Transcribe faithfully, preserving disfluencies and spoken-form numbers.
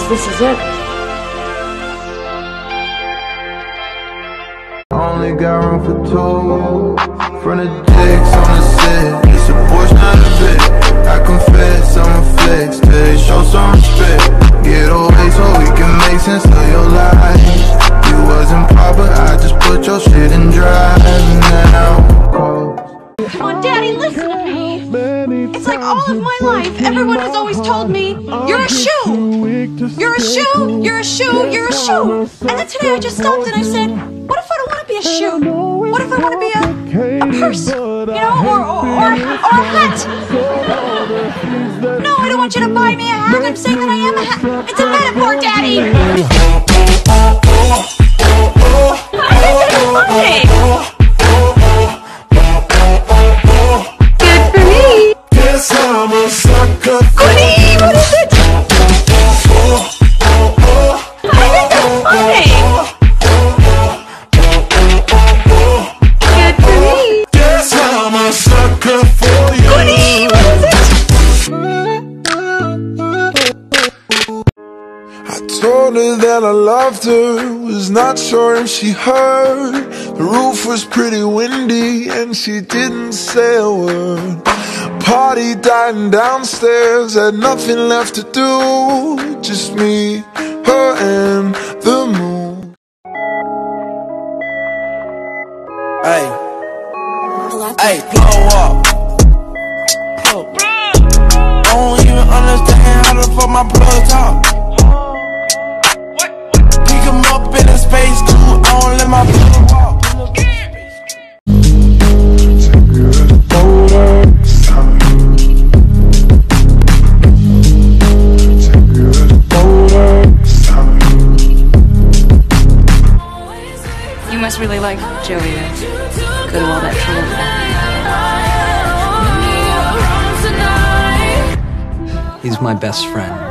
this is it. Only got room for two. Front of dicks on the set. It's a Porsche, not a bit. I confess, I'm a flex. Till show some respect. Get away so we can make sense of your life. You wasn't proper, I just put your shit in drive now. Come on, Daddy, listen to me. It's like all of my life, everyone has always told me, you're a shoe. You're a shoe, you're a shoe, you're a shoe. And then today I just stopped and I said, what if I don't want to be a shoe? What if I want to be a, a purse? You know, or, or, or, or a hat? No, I don't want you to buy me a hat. I'm saying that I am a hat. It's a metaphor, Daddy. I think that's funny. I'm a sucker. Goody, what is it? I think that's funny. Good for me. Guess I'm a sucker for you. Goody, what is it? I told her that I loved her, was not sure if she heard. The roof was pretty windy and she didn't say a word. Party dying downstairs, had nothing left to do. Just me, her and the moon. Hey, hey, blow up. I don't even understand how the fuck my plug talk. Pick him up in a space coupe, I don't let my plug walk. You must really like Joey to go to all that trouble. He's my best friend.